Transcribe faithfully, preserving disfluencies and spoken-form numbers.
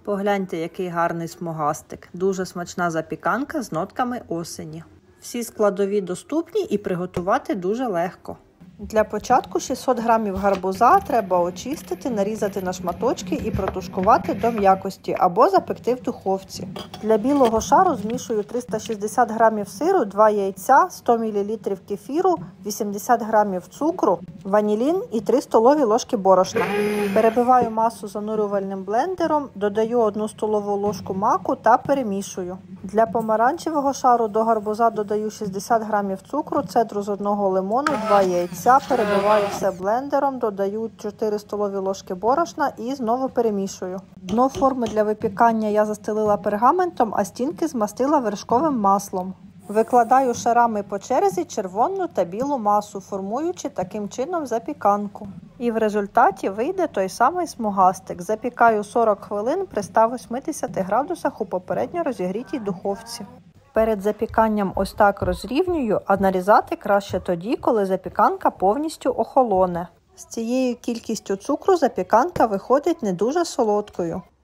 Погляньте, який гарний смугастик. Дуже смачна запіканка з нотками осені. Всі складові доступні і приготувати дуже легко. Для початку шістсот грамів гарбуза треба очистити, нарізати на шматочки і протушкувати до м'якості або запекти в духовці. Для білого шару змішую триста шістдесят грамів сиру, два яйця, сто мілілітрів кефіру, вісімдесят грамів цукру, ванілін і три столові ложки борошна. Перебиваю масу занурювальним блендером, додаю одну столову ложку маку та перемішую. Для помаранчевого шару до гарбуза додаю шістдесят грамів цукру, цедру з одного лимону, два яйця, перебиваю все блендером, додаю чотири столові ложки борошна і знову перемішую. Дно форми для випікання я застелила пергаментом, а стінки змастила вершковим маслом. Викладаю шарами по черзі червону та білу масу, формуючи таким чином запіканку. І в результаті вийде той самий смугастик. Запікаю сорок хвилин при ста вісімдесяти градусах у попередньо розігрітій духовці. Перед запіканням ось так розрівнюю, а нарізати краще тоді, коли запіканка повністю охолоне. З цією кількістю цукру запіканка виходить не дуже солодкою.